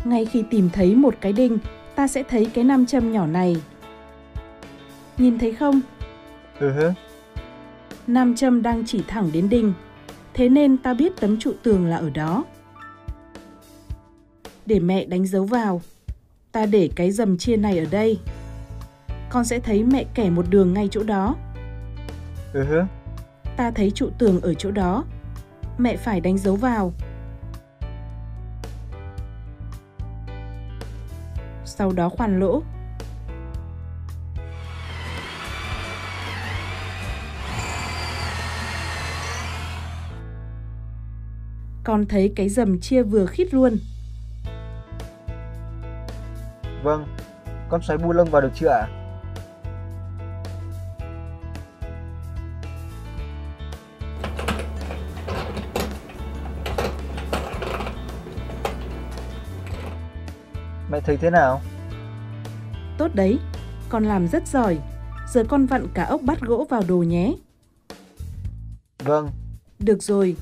Ngay khi tìm thấy một cái đinh, ta sẽ thấy cái nam châm nhỏ này. Nhìn thấy không? Nam châm đang chỉ thẳng đến đinh, thế nên ta biết tấm trụ tường là ở đó. Để mẹ đánh dấu vào, ta để cái rầm chia này ở đây. Con sẽ thấy mẹ kẻ một đường ngay chỗ đó. Ta thấy trụ tường ở chỗ đó. Mẹ phải đánh dấu vào. Sau đó khoan lỗ. Con thấy cái rầm chia vừa khít luôn. Vâng, con xoáy bu lông vào được chưa ạ? Mẹ thấy thế nào? Tốt đấy, con làm rất giỏi. Giờ con vặn cả ốc bát gỗ vào đồ nhé. Vâng. Được rồi.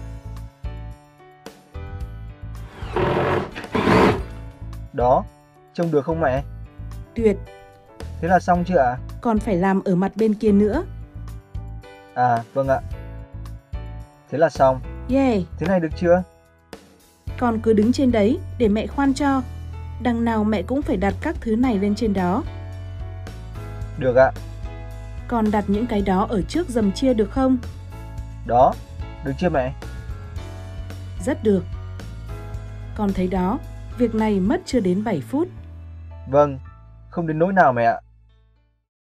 Đó, trông được không mẹ? Tuyệt. Thế là xong chưa ạ? Còn phải làm ở mặt bên kia nữa. À, vâng ạ. Thế là xong. Yeah. Thế này được chưa? Con cứ đứng trên đấy để mẹ khoan cho. Đằng nào mẹ cũng phải đặt các thứ này lên trên đó. Được ạ. Con đặt những cái đó ở trước rầm chia được không? Đó, được chưa mẹ? Rất được. Con thấy đó, việc này mất chưa đến 7 phút. Vâng, không đến nỗi nào mẹ ạ.